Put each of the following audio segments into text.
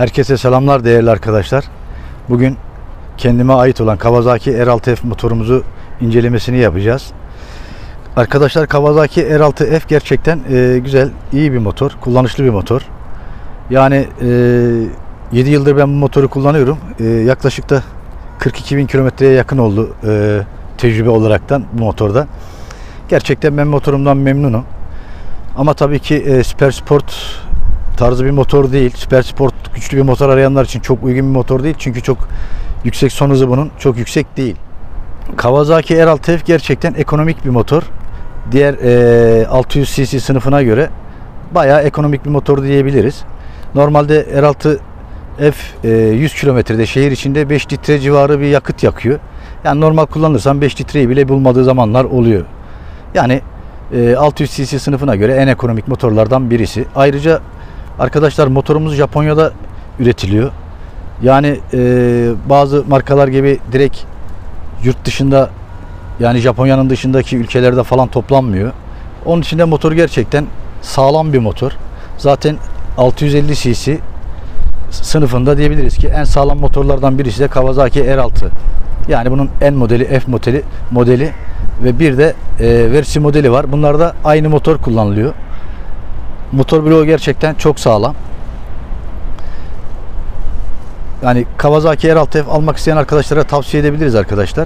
Herkese selamlar değerli arkadaşlar. Bugün kendime ait olan Kawasaki R6F motorumuzu incelemesini yapacağız. Arkadaşlar Kawasaki R6F gerçekten güzel, iyi bir motor, kullanışlı bir motor. Yani 7 yıldır ben bu motoru kullanıyorum. Yaklaşık da 42.000 kilometreye yakın oldu tecrübe olaraktan bu motorda. Gerçekten ben motorumdan memnunum. Ama tabii ki süper sport tarzı bir motor değil. Süper sport güçlü bir motor arayanlar için çok uygun bir motor değil. Çünkü çok yüksek son hızı bunun çok yüksek değil. Kawasaki R6F gerçekten ekonomik bir motor. Diğer 600 cc sınıfına göre bayağı ekonomik bir motor diyebiliriz. Normalde R6F 100 kilometrede şehir içinde 5 litre civarı bir yakıt yakıyor. Yani normal kullanırsan 5 litreyi bile bulmadığı zamanlar oluyor. Yani 600 cc sınıfına göre en ekonomik motorlardan birisi. Ayrıca arkadaşlar motorumuz Japonya'da üretiliyor. Yani bazı markalar gibi direkt yurt dışında, yani Japonya'nın dışındaki ülkelerde falan toplanmıyor. Onun için de motor gerçekten sağlam bir motor. Zaten 650 cc sınıfında diyebiliriz ki en sağlam motorlardan birisi de Kawasaki R6. Yani bunun en modeli, F modeli ve bir de Versi modeli var. Bunlarda aynı motor kullanılıyor. Motor bloğu gerçekten çok sağlam. Yani Kawasaki R6F almak isteyen arkadaşlara tavsiye edebiliriz arkadaşlar.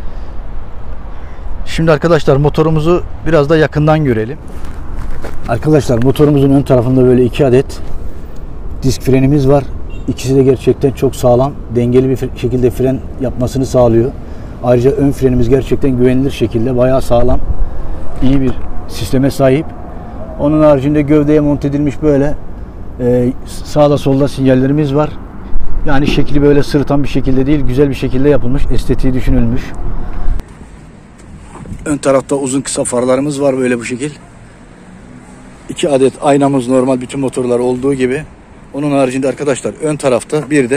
Şimdi arkadaşlar motorumuzu biraz da yakından görelim. Arkadaşlar motorumuzun ön tarafında böyle 2 adet disk frenimiz var. İkisi de gerçekten çok sağlam. Dengeli bir şekilde fren yapmasını sağlıyor. Ayrıca ön frenimiz gerçekten güvenilir şekilde bayağı sağlam. İyi bir sisteme sahip. Onun haricinde gövdeye monte edilmiş böyle sağda solda sinyallerimiz var. Yani şekli böyle sırıtan bir şekilde değil, güzel bir şekilde yapılmış, estetiği düşünülmüş. Ön tarafta uzun kısa farlarımız var böyle bu şekil. 2 adet aynamız normal bütün motorlar olduğu gibi. Onun haricinde arkadaşlar ön tarafta bir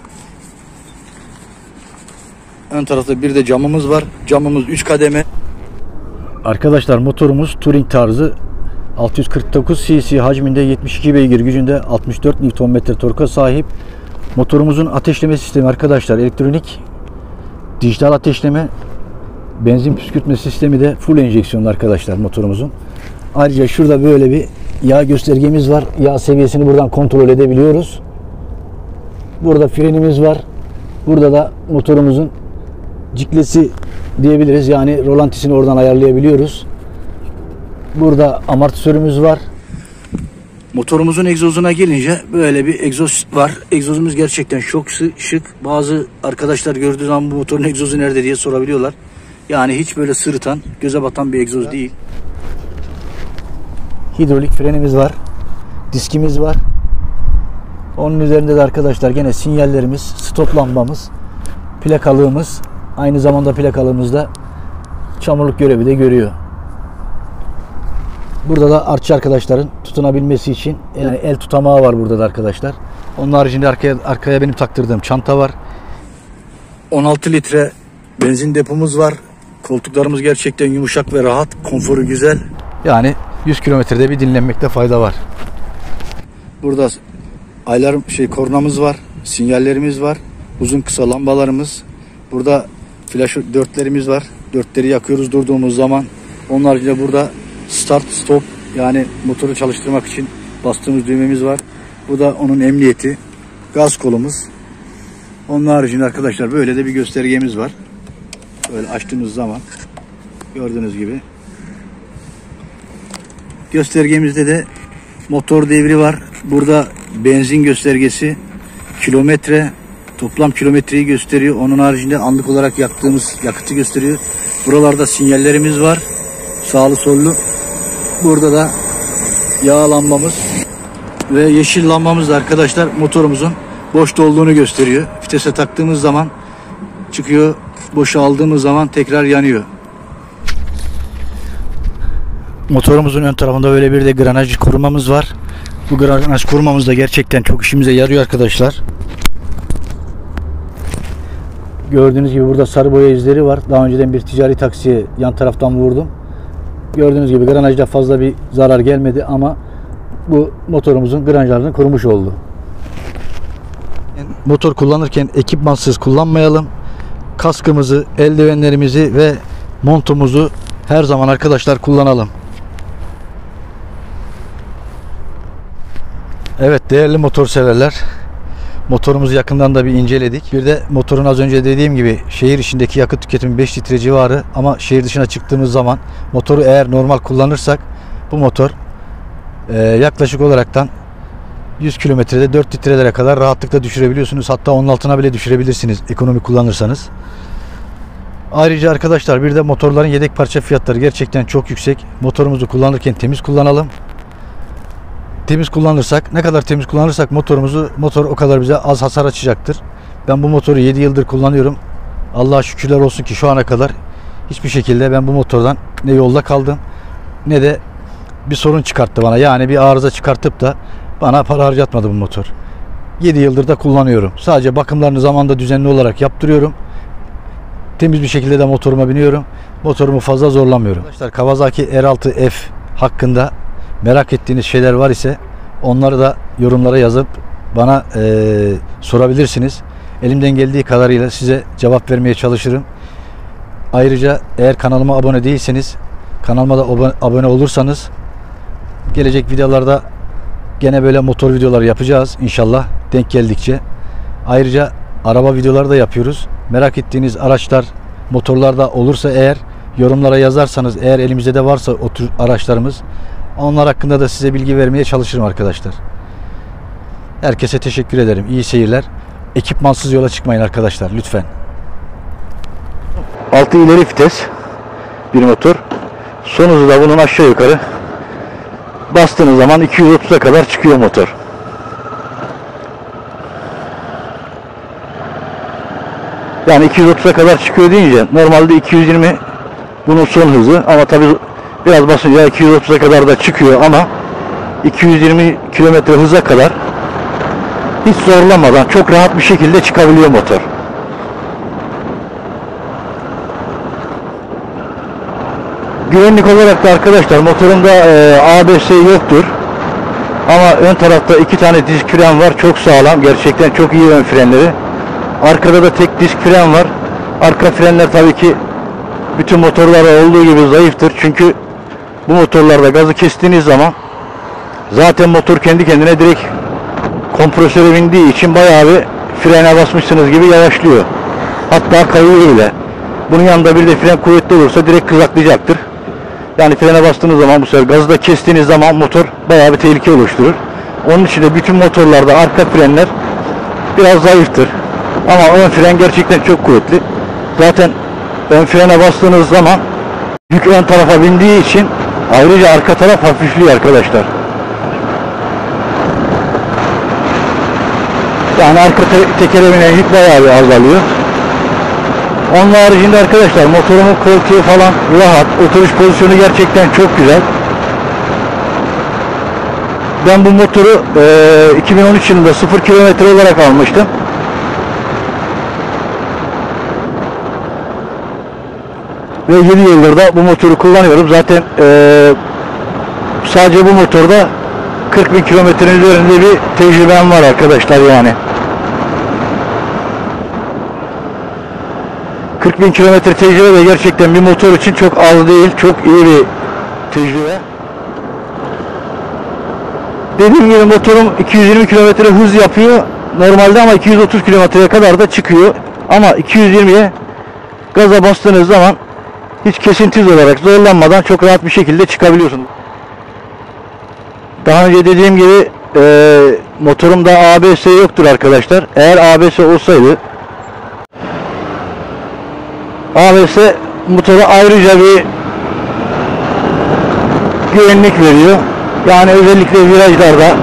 de camımız var. Camımız 3 kademe. Arkadaşlar motorumuz touring tarzı 649 cc hacminde 72 beygir gücünde 64 Nm torka sahip. Motorumuzun ateşleme sistemi arkadaşlar elektronik dijital ateşleme, benzin püskürtme sistemi de full enjeksiyonlu arkadaşlar motorumuzun. Ayrıca şurada böyle bir yağ göstergemiz var. Yağ seviyesini buradan kontrol edebiliyoruz. Burada frenimiz var. Burada da motorumuzun ciklesi diyebiliriz. Yani rolantisini oradan ayarlayabiliyoruz. Burada amortisörümüz var. Motorumuzun egzozuna gelince böyle bir egzoz var. Egzozumuz gerçekten çok şık. Bazı arkadaşlar gördüğü zaman bu motorun egzozu nerede diye sorabiliyorlar. Yani hiç böyle sırıtan, göze batan bir egzoz değil. Hidrolik frenimiz var. Diskimiz var. Onun üzerinde de arkadaşlar gene sinyallerimiz, stop lambamız, plakalığımız. Aynı zamanda plakalığımızda çamurluk görevi de görüyor. Burada da artçı arkadaşların tutunabilmesi için yani el tutamağı var burada da arkadaşlar. Onun haricinde arkaya benim taktırdığım çanta var. 16 litre benzin depomuz var. Koltuklarımız gerçekten yumuşak ve rahat. Konforu güzel. Yani 100 kilometrede bir dinlenmekte fayda var. Burada alarm kornamız var. Sinyallerimiz var. Uzun kısa lambalarımız. Burada flash dörtlerimiz var. Dörtleri yakıyoruz durduğumuz zaman. Onun haricinde burada start stop, yani motoru çalıştırmak için bastığımız düğmemiz var. Bu da onun emniyeti. Gaz kolumuz. Onun haricinde arkadaşlar böyle de bir göstergemiz var. Böyle açtığımız zaman gördüğünüz gibi. Göstergemizde de motor devri var. Burada benzin göstergesi, kilometre, toplam kilometreyi gösteriyor. Onun haricinde anlık olarak yaktığımız yakıtı gösteriyor. Buralarda sinyallerimiz var. Sağlı sollu. Burada da yağ lambamız ve yeşil lambamız da arkadaşlar motorumuzun boşta olduğunu gösteriyor. Vitese taktığımız zaman çıkıyor. Boşa aldığımız zaman tekrar yanıyor. Motorumuzun ön tarafında böyle bir de granaj korumamız var. Bu granaj korumamız da gerçekten çok işimize yarıyor arkadaşlar. Gördüğünüz gibi burada sarı boya izleri var. Daha önceden bir ticari taksiye yan taraftan vurdum. Gördüğünüz gibi granajda fazla bir zarar gelmedi ama bu motorumuzun granajlarını korumuş oldu. motor kullanırken ekipmansız kullanmayalım. Kaskımızı, eldivenlerimizi ve montumuzu her zaman arkadaşlar kullanalım. Evet değerli motor severler, motorumuzu yakından da bir inceledik. Bir de motorun az önce dediğim gibi şehir içindeki yakıt tüketimi 5 litre civarı, ama şehir dışına çıktığımız zaman motoru eğer normal kullanırsak bu motor yaklaşık olaraktan 100 kilometrede 4 litrelere kadar rahatlıkla düşürebiliyorsunuz. Hatta onun altına bile düşürebilirsiniz ekonomi kullanırsanız. Ayrıca arkadaşlar bir de motorların yedek parça fiyatları gerçekten çok yüksek. Motorumuzu kullanırken temiz kullanalım. Temiz kullanırsak, ne kadar temiz kullanırsak motor o kadar bize az hasar açacaktır. Ben bu motoru 7 yıldır kullanıyorum. Allah'a şükürler olsun ki şu ana kadar hiçbir şekilde ben bu motordan ne yolda kaldım ne de bir sorun çıkarttı bana. Yani bir arıza çıkartıp da bana para harcatmadı bu motor. 7 yıldır da kullanıyorum. Sadece bakımlarını zamanında düzenli olarak yaptırıyorum. Temiz bir şekilde de motoruma biniyorum. Motorumu fazla zorlamıyorum. Arkadaşlar Kawasaki R6F hakkında merak ettiğiniz şeyler var ise onları da yorumlara yazıp bana sorabilirsiniz. Elimden geldiği kadarıyla size cevap vermeye çalışırım. Ayrıca eğer kanalıma abone değilseniz, kanalıma da abone olursanız gelecek videolarda gene böyle motor videoları yapacağız inşallah denk geldikçe. Ayrıca araba videoları da yapıyoruz. Merak ettiğiniz araçlar, motorlar da olursa eğer yorumlara yazarsanız, eğer elimizde de varsa o tür araçlarımız, onlar hakkında da size bilgi vermeye çalışırım arkadaşlar. Herkese teşekkür ederim. İyi seyirler. Ekipmansız yola çıkmayın arkadaşlar lütfen. 6 ileri vites bir motor. Son hızı da bunun aşağı yukarı bastığınız zaman 230'a kadar çıkıyor motor. Yani 230'a kadar çıkıyor deyince normalde 220 bunun son hızı, ama tabi biraz basınca 230'a kadar da çıkıyor, ama 220 kilometre hıza kadar hiç zorlamadan çok rahat bir şekilde çıkabiliyor motor. Güvenlik olarak da arkadaşlar motorumda ABS yoktur. Ama ön tarafta 2 tane disk fren var. Çok sağlam. Gerçekten çok iyi ön frenleri. Arkada da tek disk fren var. Arka frenler tabii ki bütün motorlarda olduğu gibi zayıftır. Çünkü bu motorlarda gazı kestiğiniz zaman zaten motor kendi kendine direkt kompresöre bindiği için bayağı bir frene basmışsınız gibi yavaşlıyor. Hatta kayıyor bile. Bunun yanında bir de fren kuvvetli olursa direkt kızaklayacaktır. Yani frene bastığınız zaman, bu sefer gazı da kestiğiniz zaman motor bayağı bir tehlike oluşturur. Onun için de bütün motorlarda arka frenler biraz zayıftır. Ama ön fren gerçekten çok kuvvetli. Zaten ön frene bastığınız zaman yük ön tarafa bindiği için ayrıca arka taraf hafifliyor arkadaşlar. Yani arka tekere binen yük bayağı bir azalıyor. Onun haricinde arkadaşlar motorumun koltuğu falan rahat. Oturuş pozisyonu gerçekten çok güzel. Ben bu motoru 2013 yılında 0 kilometre olarak almıştım. Ve 7 yıldır da bu motoru kullanıyorum. Zaten sadece bu motorda 40.000 kilometrenin üzerinde bir tecrübem var arkadaşlar yani. 40.000 kilometre tecrübe de gerçekten bir motor için çok az değil, çok iyi bir tecrübe. Dediğim gibi motorum 220 kilometre hız yapıyor normalde, ama 230 kilometreye kadar da çıkıyor. Ama 220'ye gaza bastığınız zaman hiç kesintisiz olarak zorlanmadan çok rahat bir şekilde çıkabiliyorsunuz. Daha önce dediğim gibi motorumda ABS yoktur arkadaşlar. Eğer ABS olsaydı, ABS motora ayrıca bir güvenlik veriyor. Yani özellikle virajlarda,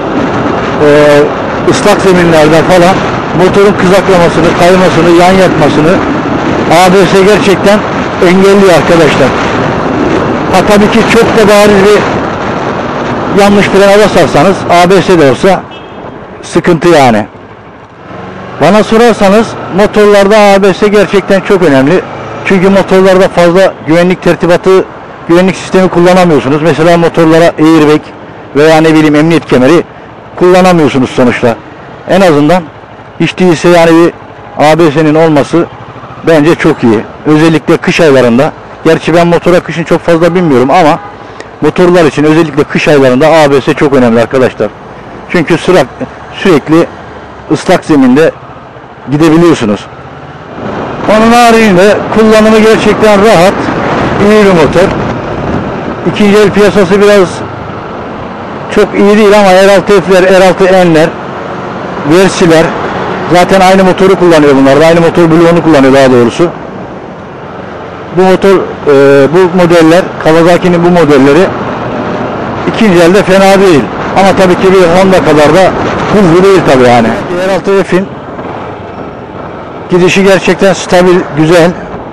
ıslak zeminlerde falan motorun kızaklamasını, kaymasını, yan yatmasını ABS gerçekten engelliyor arkadaşlar. Ha tabii ki çok da bariz bir yanlış frene basarsanız ABS de olsa sıkıntı yani. Bana sorarsanız motorlarda ABS gerçekten çok önemli. Çünkü motorlarda fazla güvenlik tertibatı, güvenlik sistemi kullanamıyorsunuz. Mesela motorlara airbag veya ne bileyim emniyet kemeri kullanamıyorsunuz sonuçta. En azından Hiç değilse yani bir ABS'nin olması bence çok iyi. Özellikle kış aylarında. Gerçi ben motora kışın çok fazla binmiyorum ama motorlar için özellikle kış aylarında ABS çok önemli arkadaşlar. Çünkü sürekli ıslak zeminde gidebiliyorsunuz. Onun haricinde kullanımı gerçekten rahat, iyi bir motor. İkinci el piyasası biraz çok iyi değil ama R6F'ler, R6N'ler, Versi'ler zaten aynı motoru kullanıyor bunlar. Aynı motor bloğunu kullanıyor daha doğrusu. Bu motor, bu modeller, Kawasaki'nin bu modelleri ikinci elde fena değil. Ama tabii ki bir Honda kadar da hızlı değil tabii yani. R6F'in gidişi gerçekten stabil, güzel.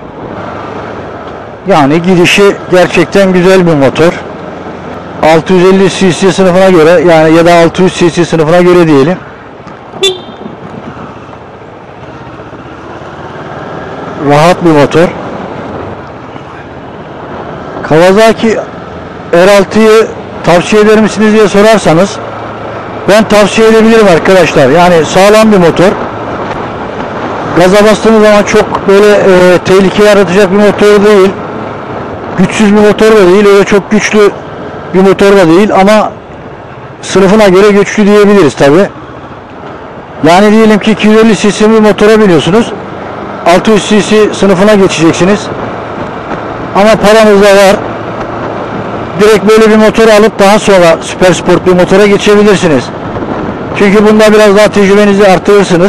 Yani gidişi gerçekten güzel bir motor. 650 cc sınıfına göre yani ya da 600 cc sınıfına göre diyelim. Rahat bir motor. Kawasaki R6'yı tavsiye eder misiniz diye sorarsanız ben tavsiye edebilirim arkadaşlar. Yani sağlam bir motor. Gaza bastığınız zaman çok böyle tehlike yaratacak bir motor değil. Güçsüz bir motor da değil. Öyle çok güçlü bir motor da değil ama sınıfına göre güçlü diyebiliriz tabi. Yani diyelim ki 250 cc bir motora biniyorsunuz. 600 cc sınıfına geçeceksiniz. Ama paranız da var. Direkt böyle bir motor alıp daha sonra süper sport bir motora geçebilirsiniz. Çünkü bunda biraz daha tecrübenizi artırırsınız.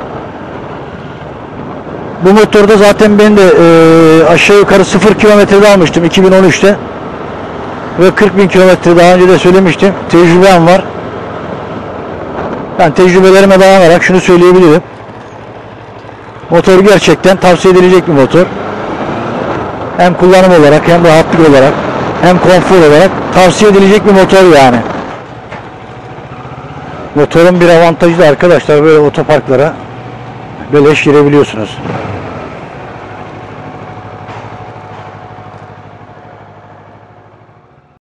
Bu motorda zaten ben de aşağı yukarı 0 kilometrede almıştım 2013'te. Ve 40.000 kilometre daha önce de söylemiştim. Tecrübem var. Ben tecrübelerime dayanarak şunu söyleyebilirim. Motor gerçekten tavsiye edilecek bir motor. Hem kullanım olarak hem rahatlık olarak hem konfor olarak tavsiye edilecek bir motor yani. Motorun bir avantajı da arkadaşlar böyle otoparklara beleş girebiliyorsunuz.